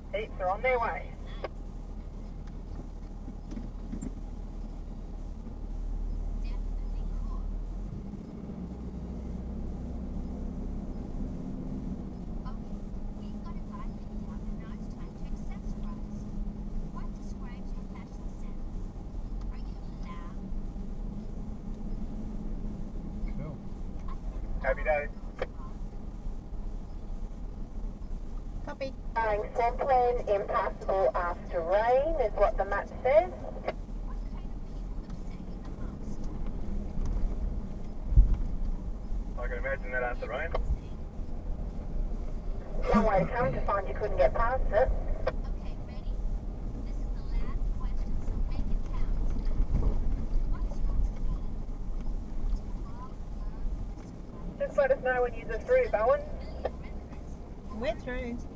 Heats are on their way. Happy days. Copy. Swampland impassable after rain is what the map says. I can imagine that after rain. Long way to come to find you couldn't get past it. Okay, ready? This is the last question, so make it count. What's your Just let us know when you're through, Bowen. We're through.